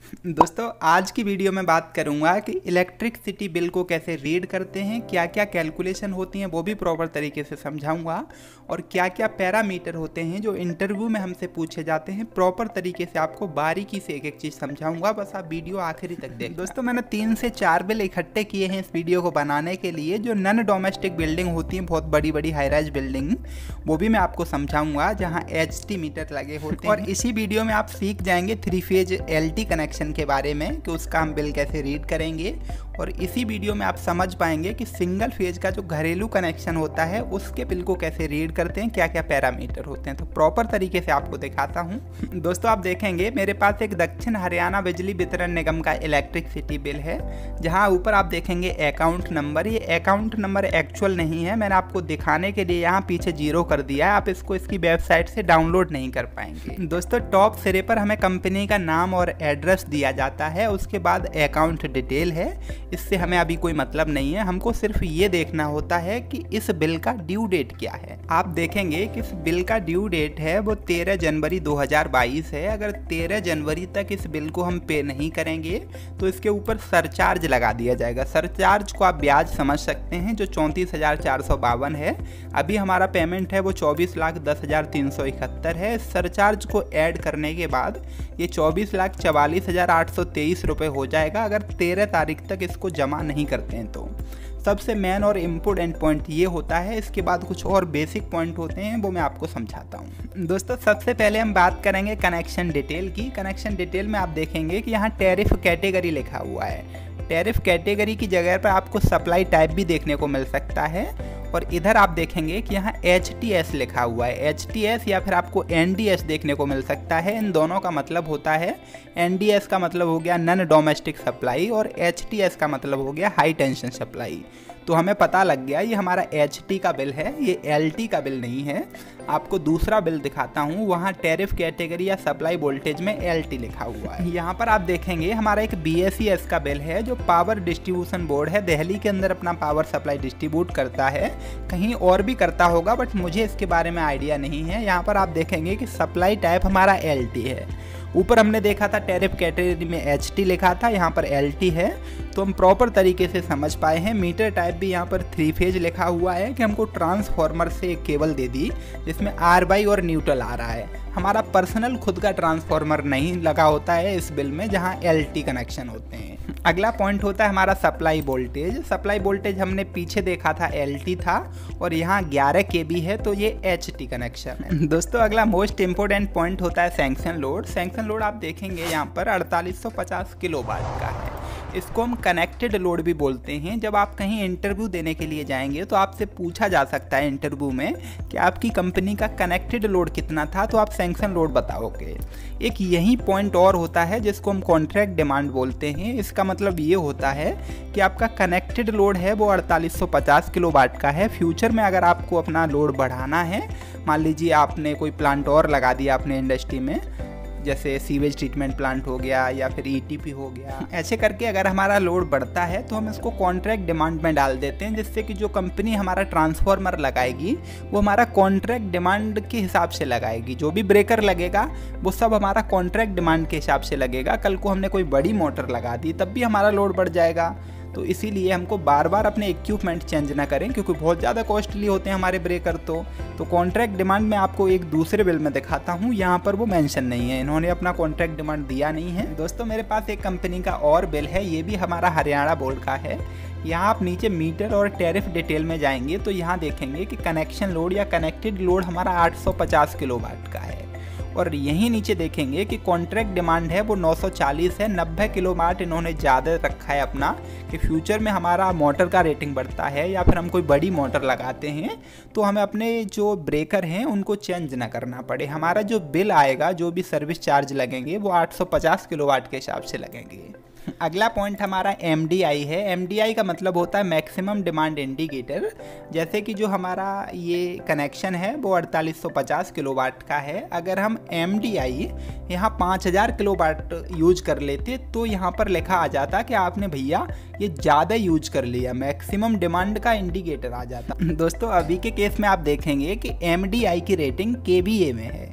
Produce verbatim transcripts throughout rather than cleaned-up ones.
दोस्तों आज की वीडियो में बात करूंगा कि इलेक्ट्रिसिटी बिल को कैसे रीड करते हैं, क्या क्या कैलकुलेशन होती हैं वो भी प्रॉपर तरीके से समझाऊंगा, और क्या क्या पैरामीटर होते हैं जो इंटरव्यू में हमसे पूछे जाते हैं। प्रॉपर तरीके से आपको बारीकी से एक एक चीज़ समझाऊंगा, बस आप वीडियो आखिरी तक देखें। दोस्तों मैंने तीन से चार बिल इकट्ठे किए हैं इस वीडियो को बनाने के लिए। जो नॉन डोमेस्टिक बिल्डिंग होती हैं, बहुत बड़ी बड़ी हाई राइज बिल्डिंग, वो भी मैं आपको समझाऊंगा जहाँ एच टी मीटर लगे होते हैं। और इसी वीडियो में आप सीख जाएंगे three phase L T connection के बारे में कि उसका हम बिल कैसे रीड करेंगे। और इसी वीडियो में आप समझ पाएंगे कि सिंगल फेज का जो घरेलू कनेक्शन होता है उसके बिल को कैसे रीड करते हैं, क्या क्या पैरामीटर होते हैं। तो प्रॉपर तरीके से आपको दिखाता हूं। दोस्तों आप देखेंगे मेरे पास एक दक्षिण हरियाणा बिजली वितरण निगम का इलेक्ट्रिसिटी बिल है, जहां ऊपर आप देखेंगे अकाउंट नंबर। ये अकाउंट नंबर एक्चुअल नहीं है, मैंने आपको दिखाने के लिए यहाँ पीछे जीरो कर दिया है। आप इसको इसकी वेबसाइट से डाउनलोड नहीं कर पाएंगे। दोस्तों टॉप सिरे पर हमें कंपनी का नाम और एड्रेस दिया जाता है, उसके बाद अकाउंट डिटेल है। इससे हमें अभी कोई मतलब नहीं है, हमको सिर्फ ये देखना होता है कि इस बिल का ड्यू डेट क्या है। आप देखेंगे कि इस बिल का ड्यू डेट है वो तेरह जनवरी दो हज़ार बाईस है। अगर तेरह जनवरी तक इस बिल को हम पे नहीं करेंगे तो इसके ऊपर सरचार्ज लगा दिया जाएगा। सरचार्ज को आप ब्याज समझ सकते हैं, जो चौंतीस हजार चार सौ बावन है। अभी हमारा पेमेंट है वो चौबीस लाख दस हजार तीन सौ इकहत्तर है। सरचार्ज को ऐड करने के बाद ये चौबीस लाख चवालीस हजार आठ सौ तेईस रुपये हो जाएगा, अगर तेरह तारीख तक इसको जमा नहीं करते हैं तो। सबसे मेन और इम्पोर्टेंट पॉइंट ये होता है, इसके बाद कुछ और बेसिक पॉइंट होते हैं वो मैं आपको समझाता हूँ। दोस्तों सबसे पहले हम बात करेंगे कनेक्शन डिटेल की। कनेक्शन डिटेल में आप देखेंगे कि यहाँ टैरिफ कैटेगरी लिखा हुआ है। टैरिफ कैटेगरी की जगह पर आपको सप्लाई टाइप भी देखने को मिल सकता है। और इधर आप देखेंगे कि यहाँ एच टी एस लिखा हुआ है। एच टी एस या फिर आपको एन डी एस देखने को मिल सकता है। इन दोनों का मतलब होता है, एन डी एस का मतलब हो गया नॉन डोमेस्टिक सप्लाई और एच टी एस का मतलब हो गया हाई टेंशन सप्लाई। तो हमें पता लग गया ये हमारा एच टी का बिल है, ये एल टी का बिल नहीं है। आपको दूसरा बिल दिखाता हूँ, वहाँ टैरिफ कैटेगरी या सप्लाई वोल्टेज में एल टी लिखा हुआ है। यहाँ पर आप देखेंगे हमारा एक बी एस ई एस का बिल है, जो पावर डिस्ट्रीब्यूशन बोर्ड है, दिल्ली के अंदर अपना पावर सप्लाई डिस्ट्रीब्यूट करता है। कहीं और भी करता होगा बट मुझे इसके बारे में आइडिया नहीं है। यहाँ पर आप देखेंगे कि सप्लाई टाइप हमारा एल टी है। ऊपर हमने देखा था टैरिफ कैटेगरी में एच टी लिखा था, यहाँ पर एल टी है। तो हम प्रॉपर तरीके से समझ पाए हैं। मीटर टाइप भी यहाँ पर थ्री फेज लिखा हुआ है कि हमको ट्रांसफॉर्मर से एक केबल दे दी जिसमें आर बाई और न्यूट्रल आ रहा है। हमारा पर्सनल खुद का ट्रांसफॉर्मर नहीं लगा होता है इस बिल में, जहाँ एल टी कनेक्शन होते हैं। अगला पॉइंट होता है हमारा सप्लाई वोल्टेज। सप्लाई वोल्टेज हमने पीछे देखा था एल टी था, और यहाँ ग्यारह के बी है, तो ये एच टी कनेक्शन है। दोस्तों अगला मोस्ट इंपोर्टेंट पॉइंट होता है सैंक्शन लोड। सैंक्शन लोड आप देखेंगे यहाँ पर अड़तालीस सौ पचास किलो वाट का है। इसको हम कनेक्टेड लोड भी बोलते हैं। जब आप कहीं इंटरव्यू देने के लिए जाएंगे तो आपसे पूछा जा सकता है इंटरव्यू में कि आपकी कंपनी का कनेक्टेड लोड कितना था, तो आप सैंक्शन लोड बताओगे। एक यही पॉइंट और होता है जिसको हम कॉन्ट्रैक्ट डिमांड बोलते हैं। इसका मतलब ये होता है कि आपका कनेक्टेड लोड है वो अड़तालीस सौ पचास किलो वाट का है। फ्यूचर में अगर आपको अपना लोड बढ़ाना है, मान लीजिए आपने कोई प्लांट और लगा दिया अपने इंडस्ट्री में, जैसे सीवेज ट्रीटमेंट प्लांट हो गया या फिर ई टी पी हो गया, ऐसे करके अगर हमारा लोड बढ़ता है तो हम इसको कॉन्ट्रैक्ट डिमांड में डाल देते हैं, जिससे कि जो कंपनी हमारा ट्रांसफॉर्मर लगाएगी वो हमारा कॉन्ट्रैक्ट डिमांड के हिसाब से लगाएगी। जो भी ब्रेकर लगेगा वो सब हमारा कॉन्ट्रैक्ट डिमांड के हिसाब से लगेगा। कल को हमने कोई बड़ी मोटर लगा दी तब भी हमारा लोड बढ़ जाएगा। तो इसीलिए हमको बार बार अपने इक्विपमेंट चेंज ना करें, क्योंकि बहुत ज़्यादा कॉस्टली होते हैं हमारे ब्रेकर। तो तो कॉन्ट्रैक्ट डिमांड में आपको एक दूसरे बिल में दिखाता हूँ, यहाँ पर वो मेंशन नहीं है, इन्होंने अपना कॉन्ट्रैक्ट डिमांड दिया नहीं है। दोस्तों मेरे पास एक कंपनी का और बिल है, ये भी हमारा हरियाणा बोर्ड का है। यहाँ आप नीचे मीटर और टैरिफ डिटेल में जाएंगे तो यहाँ देखेंगे कि कनेक्शन लोड या कनेक्टेड लोड हमारा आठ सौ पचास किलो वाट का है। और यहीं नीचे देखेंगे कि कॉन्ट्रैक्ट डिमांड है वो नौ सौ चालीस है। नब्बे किलो वाट इन्होंने ज़्यादा रखा है अपना, कि फ्यूचर में हमारा मोटर का रेटिंग बढ़ता है या फिर हम कोई बड़ी मोटर लगाते हैं तो हमें अपने जो ब्रेकर हैं उनको चेंज ना करना पड़े। हमारा जो बिल आएगा, जो भी सर्विस चार्ज लगेंगे वो आठ सौ पचास किलो वाट के हिसाब से लगेंगे। अगला पॉइंट हमारा एम डी आई है। एम डी आई का मतलब होता है मैक्सिमम डिमांड इंडिकेटर। जैसे कि जो हमारा ये कनेक्शन है वो अड़तालीस सौ पचास किलो वाट का है। अगर हम एम डी आई यहाँ पाँच हज़ार किलो वाट यूज कर लेते तो यहाँ पर लिखा आ जाता कि आपने भैया ये ज़्यादा यूज कर लिया, मैक्सिमम डिमांड का इंडिकेटर आ जाता। दोस्तों अभी के केस में आप देखेंगे कि एम डी आई की रेटिंग के वी ए में है।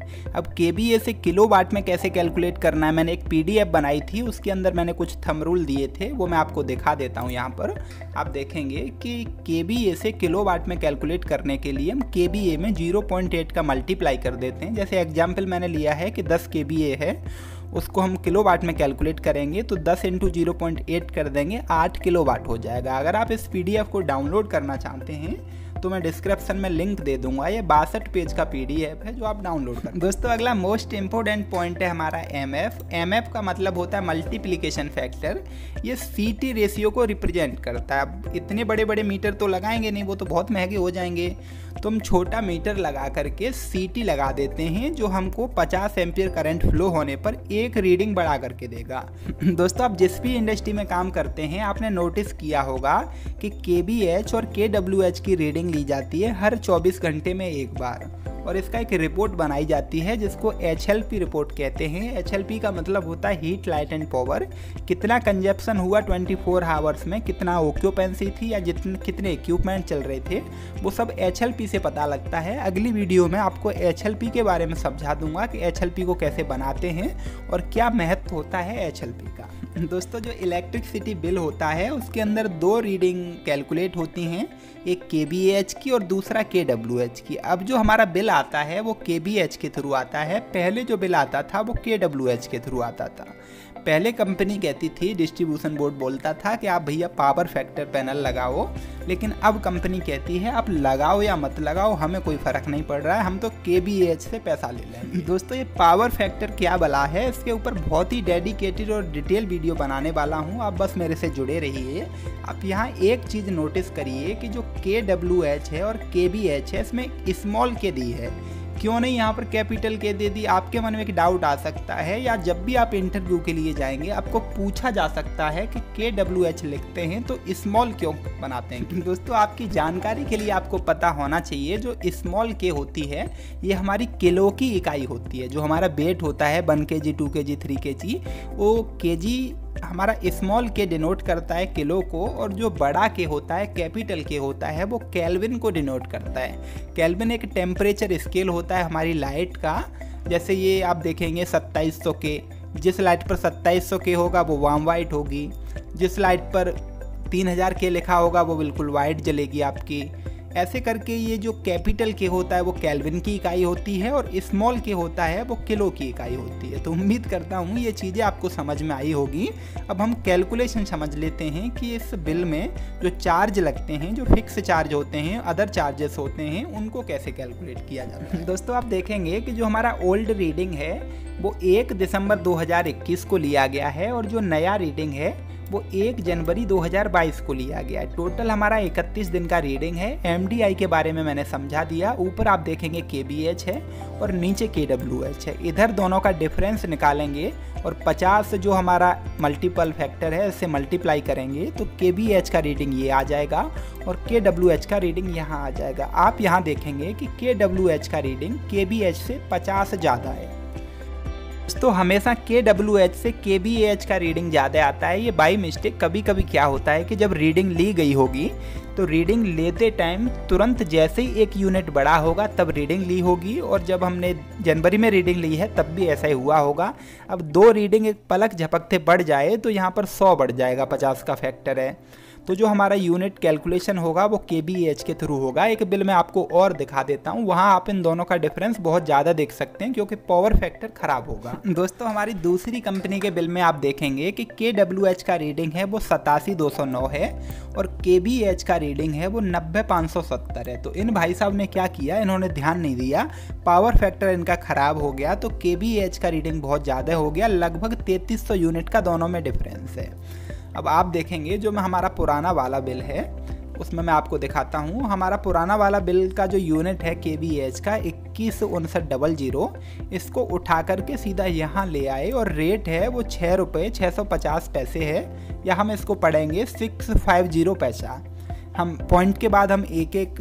अब के बी ए से किलो वाट में कैसे कैलकुलेट करना है, मैंने एक पी डी एफ बनाई थी, उसके अंदर मैंने कुछ थंब रूल दिए थे, वो मैं आपको दिखा देता हूँ। यहाँ पर आप देखेंगे कि के बी ए से किलो वाट में कैलकुलेट करने के लिए हम के K V A zero point eight का मल्टीप्लाई कर देते हैं। जैसे एग्जाम्पल मैंने लिया है कि दस के बी ए है, उसको हम किलो वाट में कैलकुलेट करेंगे तो दस इंटू जीरो पॉइंट एट कर देंगे, आठ किलो वाट हो जाएगा। अगर आप इस पीडीएफ को डाउनलोड करना चाहते हैं तो मैं डिस्क्रिप्शन में लिंक दे दूंगा, ये बासठ पेज का पीडीएफ है जो आप डाउनलोड कर। दोस्तों अगला मोस्ट इंपॉर्टेंट पॉइंट है हमारा एम एफ। एम एफ का मतलब होता है मल्टीप्लिकेशन फैक्टर। ये सी टी रेशियो को रिप्रेजेंट करता है। अब इतने बड़े बड़े मीटर तो लगाएंगे नहीं, वो तो बहुत महंगे हो जाएंगे, तो हम छोटा मीटर लगा करके सी टी लगा देते हैं, जो हमको पचास एम्पियर करंट फ्लो होने पर एक रीडिंग बढ़ा करके देगा। दोस्तों आप जिस भी इंडस्ट्री में काम करते हैं आपने नोटिस किया होगा कि के बी एच और के डब्ल्यू एच की रीडिंग ली जाती है हर चौबीस घंटे में एक बार, और इसका एक रिपोर्ट बनाई जाती है जिसको एच एल पी रिपोर्ट कहते हैं। एच एल पी का मतलब होता है हीट, लाइट एंड पावर। कितना कंजप्शन हुआ चौबीस आवर्स में, कितना ऑक्यूपेंसी थी या जितने कितने इक्विपमेंट चल रहे थे, वो सब एच एल पी से पता लगता है। अगली वीडियो में आपको एच एल पी के बारे में समझा दूंगा कि एच एल पी को कैसे बनाते हैं और क्या महत्व होता है एच एल पी का। दोस्तों जो इलेक्ट्रिसिटी बिल होता है उसके अंदर दो रीडिंग कैलकुलेट होती हैं, एक के बी एच की और दूसरा के डब्ल्यू एच की। अब जो हमारा बिल आता है वो के बी एच के थ्रू आता है, पहले जो बिल आता था वो के डब्ल्यू एच के थ्रू आता था। पहले कंपनी कहती थी, डिस्ट्रीब्यूशन बोर्ड बोलता था कि आप भैया पावर फैक्टर पैनल लगाओ, लेकिन अब कंपनी कहती है आप लगाओ या मत लगाओ हमें कोई फ़र्क नहीं पड़ रहा है, हम तो के बी एच से पैसा ले लेंगे। दोस्तों ये पावर फैक्टर क्या बला है, इसके ऊपर बहुत ही डेडिकेटेड और डिटेल वीडियो बनाने वाला हूँ, आप बस मेरे से जुड़े रहिए। आप यहाँ एक चीज़ नोटिस करिए कि जो के डब्ल्यू एच है और के बी एच है इसमें स्मॉल के दी है, क्यों नहीं यहाँ पर कैपिटल के दे दी। आपके मन में एक डाउट आ सकता है, या जब भी आप इंटरव्यू के लिए जाएंगे आपको पूछा जा सकता है कि के डब्ल्यू एच लिखते हैं तो स्मॉल क्यों बनाते हैं। दोस्तों आपकी जानकारी के लिए आपको पता होना चाहिए, जो स्मॉल के होती है ये हमारी किलो की इकाई होती है। जो हमारा वेट होता है वन के जी, टू के जी, थ्री के जी, वो के जी हमारा स्मॉल के डिनोट करता है किलो को, और जो बड़ा के होता है कैपिटल के होता है वो केल्विन को डिनोट करता है। केल्विन एक टेम्परेचर स्केल होता है हमारी लाइट का। जैसे ये आप देखेंगे सत्ताईस सौ के, जिस लाइट पर सत्ताईस सौ के होगा वो वार्म वाइट होगी, जिस लाइट पर तीन हज़ार के लिखा होगा वो बिल्कुल वाइट जलेगी आपकी। ऐसे करके ये जो कैपिटल के होता है वो केल्विन की इकाई होती है और स्मॉल के होता है वो किलो की इकाई होती है। तो उम्मीद करता हूँ ये चीज़ें आपको समझ में आई होगी। अब हम कैलकुलेशन समझ लेते हैं कि इस बिल में जो चार्ज लगते हैं, जो फिक्स चार्ज होते हैं, अदर चार्जेस होते हैं, उनको कैसे कैलकुलेट किया जाता है। दोस्तों आप देखेंगे कि जो हमारा ओल्ड रीडिंग है वो एक दिसंबर दो हज़ार इक्कीस को लिया गया है और जो नया रीडिंग है वो एक जनवरी दो हज़ार बाईस को लिया गया है। टोटल हमारा इकतीस दिन का रीडिंग है। एम डी आई के बारे में मैंने समझा दिया। ऊपर आप देखेंगे के बी एच है और नीचे के डब्ल्यू एच है। इधर दोनों का डिफरेंस निकालेंगे और पचास जो हमारा मल्टीपल फैक्टर है इससे मल्टीप्लाई करेंगे तो के बी एच का रीडिंग ये आ जाएगा और के डब्ल्यू एच का रीडिंग यहाँ आ जाएगा। आप यहाँ देखेंगे कि के डब्ल्यू एच का रीडिंग के बी एच से पचास ज़्यादा है। तो हमेशा के डब्ल्यू एच से के बी एच का रीडिंग ज़्यादा आता है। ये बाई मिस्टेक कभी कभी क्या होता है कि जब रीडिंग ली गई होगी तो रीडिंग लेते टाइम तुरंत जैसे ही एक यूनिट बड़ा होगा तब रीडिंग ली होगी, और जब हमने जनवरी में रीडिंग ली है तब भी ऐसा ही हुआ होगा। अब दो रीडिंग एक पलक झपकते बढ़ जाए तो यहाँ पर सौ बढ़ जाएगा, पचास का फैक्टर है। तो जो हमारा यूनिट कैलकुलेशन होगा वो के बी एच के थ्रू होगा। एक बिल में आपको और दिखा देता हूँ, वहाँ आप इन दोनों का डिफरेंस बहुत ज़्यादा देख सकते हैं क्योंकि पावर फैक्टर ख़राब होगा। दोस्तों हमारी दूसरी कंपनी के बिल में आप देखेंगे कि के डब्ल्यू एच का रीडिंग है वो सतासी दो सौ नौ है और के बी एच का रीडिंग है वो नब्बे पाँच सौ सत्तर है। तो इन भाई साहब ने क्या किया, इन्होंने ध्यान नहीं दिया, पावर फैक्टर इनका ख़राब हो गया तो के बी एच का रीडिंग बहुत ज़्यादा हो गया। लगभग तैंतीस सौ यूनिट का दोनों में डिफरेंस है। अब आप देखेंगे जो मैं हमारा पुराना वाला बिल है उसमें मैं आपको दिखाता हूँ। हमारा पुराना वाला बिल का जो यूनिट है के बी एच का इक्कीस उनसठ डबल जीरो, इसको उठा करके सीधा यहाँ ले आए और रेट है वो छः रुपये छः सौ पचास पैसे है, या हम इसको पढ़ेंगे सिक्स फाइव जीरो पैसा। हम पॉइंट के बाद हम एक एक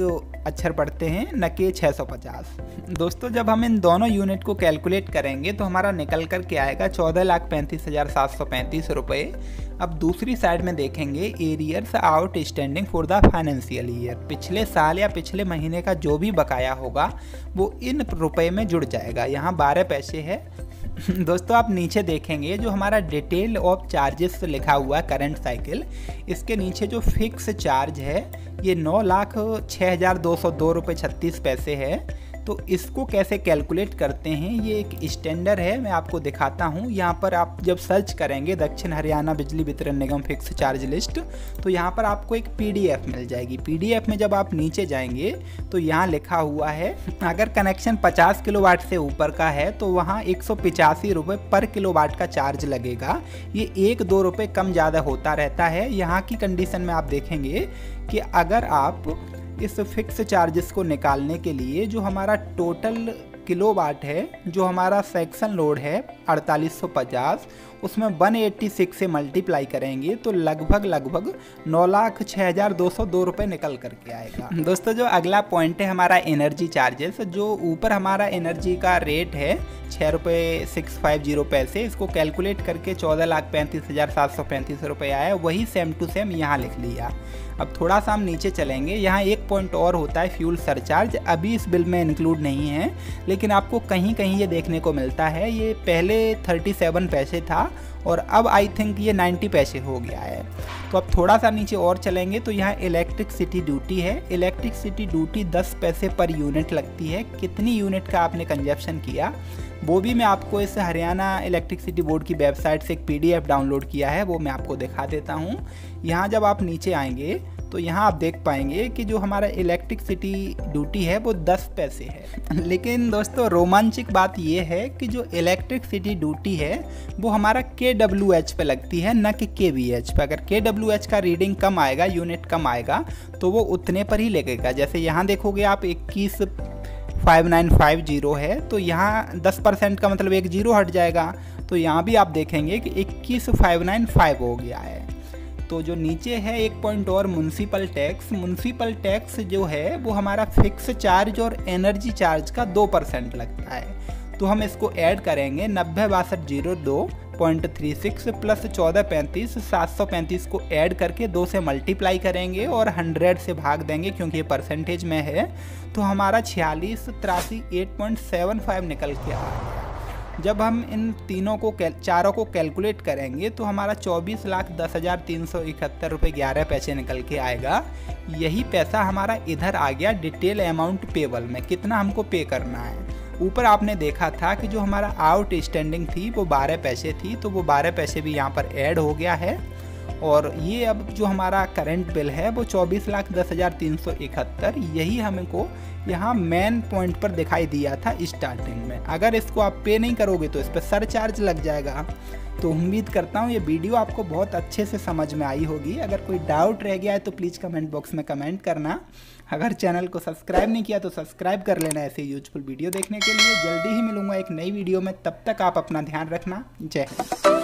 अक्षर पढ़ते हैं, न कि छः सौ पचास। दोस्तों जब हम इन दोनों यूनिट को कैलकुलेट करेंगे तो हमारा निकल कर के आएगा चौदह लाख पैंतीस हज़ार सात सौ पैंतीस रुपये। अब दूसरी साइड में देखेंगे arrears outstanding for the financial year, पिछले साल या पिछले महीने का जो भी बकाया होगा वो इन रुपए में जुड़ जाएगा। यहाँ बारह पैसे है। दोस्तों आप नीचे देखेंगे जो हमारा डिटेल ऑफ चार्जेस लिखा हुआ है करंट साइकिल, इसके नीचे जो फिक्स चार्ज है ये नौ लाख छः हज़ार दो सौ दो रुपये छत्तीस पैसे है। तो इसको कैसे कैलकुलेट करते हैं, ये एक स्टैंडर्ड है, मैं आपको दिखाता हूँ। यहाँ पर आप जब सर्च करेंगे दक्षिण हरियाणा बिजली वितरण निगम फिक्स चार्ज लिस्ट, तो यहाँ पर आपको एक पीडीएफ मिल जाएगी। पीडीएफ में जब आप नीचे जाएंगे तो यहाँ लिखा हुआ है अगर कनेक्शन पचास किलोवाट से ऊपर का है तो वहाँ एक सौ पिचासी रुपये पर किलोवाट का चार्ज लगेगा। ये एक दो रुपये कम ज़्यादा होता रहता है। यहाँ की कंडीशन में आप देखेंगे कि अगर आप इस फिक्स चार्जेस को निकालने के लिए जो हमारा टोटल किलोवाट है, जो हमारा सेक्शन लोड है अड़तालीस सौ पचास, उसमें एक सौ छियासी से मल्टीप्लाई करेंगे तो लगभग लगभग नौ लाख छः हज़ार दो सौ दो रुपये निकल करके आएगा। दोस्तों जो अगला पॉइंट है हमारा एनर्जी चार्जेस, जो ऊपर हमारा एनर्जी का रेट है छः रुपये सिक्स फाइव जीरो पैसे, इसको कैलकुलेट करके चौदह लाख पैंतीस हज़ार सात सौ पैंतीस रुपये आया, वही सेम टू सेम यहाँ लिख लिया। अब थोड़ा सा हम नीचे चलेंगे, यहाँ एक पॉइंट और होता है फ्यूल सरचार्ज, अभी इस बिल में इंक्लूड नहीं है लेकिन आपको कहीं कहीं ये देखने को मिलता है। ये पहले सैंतीस पैसे था और अब आई थिंक ये नब्बे पैसे हो गया है। तो अब थोड़ा सा नीचे और चलेंगे तो यहाँ इलेक्ट्रिसिटी ड्यूटी है। इलेक्ट्रिसिटी ड्यूटी दस पैसे पर यूनिट लगती है। कितनी यूनिट का आपने कंजप्शन किया वो भी मैं आपको इस हरियाणा इलेक्ट्रिसिटी बोर्ड की वेबसाइट से एक पीडीएफ डाउनलोड किया है, वो मैं आपको दिखा देता हूँ। यहाँ जब आप नीचे आएंगे तो यहाँ आप देख पाएंगे कि जो हमारा इलेक्ट्रिसिटी ड्यूटी है वो दस पैसे है। लेकिन दोस्तों रोमांचक बात ये है कि जो इलेक्ट्रिसिटी ड्यूटी है वो हमारा के डब्ल्यू एच पे लगती है, न कि के वी एच पे। अगर के डब्ल्यू एच का रीडिंग कम आएगा, यूनिट कम आएगा, तो वो उतने पर ही लगेगा। जैसे यहाँ देखोगे आप इक्कीस फाइव नाइन फाइव जीरो है, तो यहाँ दस परसेंट का मतलब एक जीरो हट जाएगा। तो यहाँ भी आप देखेंगे कि इक्कीस फाइव नाइन फाइव हो गया है। तो जो नीचे है एक पॉइंट और म्युनिसिपल टैक्स, म्युनिसिपल टैक्स जो है वो हमारा फिक्स चार्ज और एनर्जी चार्ज का दो परसेंट लगता है। तो हम इसको ऐड करेंगे नब्बे बासठ जीरो दो पॉइंट थ्री सिक्स प्लस चौदह पैंतीस सात सौ पैंतीस को ऐड करके दो से मल्टीप्लाई करेंगे और हंड्रेड से भाग देंगे क्योंकि ये परसेंटेज में है। तो हमारा छियालीस तिरासी एट पॉइंट सेवन फाइव निकल के आएगा। जब हम इन तीनों को चारों को कैलकुलेट करेंगे तो हमारा चौबीस लाख दस हज़ार तीन सौ इकहत्तर रुपये ग्यारह पैसे निकल के आएगा। यही पैसा हमारा इधर आ गया डिटेल अमाउंट पेबल में, कितना हमको पे करना है। ऊपर आपने देखा था कि जो हमारा आउटस्टैंडिंग थी वो बारह पैसे थी, तो वो बारह पैसे भी यहाँ पर ऐड हो गया है। और ये अब जो हमारा करंट बिल है वो चौबीस लाख दस हज़ार तीन सौ इकहत्तर, यही हमको यहाँ मेन पॉइंट पर दिखाई दिया था स्टार्टिंग में। अगर इसको आप पे नहीं करोगे तो इस पर सरचार्ज लग जाएगा। तो उम्मीद करता हूँ ये वीडियो आपको बहुत अच्छे से समझ में आई होगी। अगर कोई डाउट रह गया है तो प्लीज़ कमेंट बॉक्स में कमेंट करना। अगर चैनल को सब्सक्राइब नहीं किया तो सब्सक्राइब कर लेना ऐसे यूजफुल वीडियो देखने के लिए। जल्दी ही मिलूंगा एक नई वीडियो में, तब तक आप अपना ध्यान रखना। जय हिंद।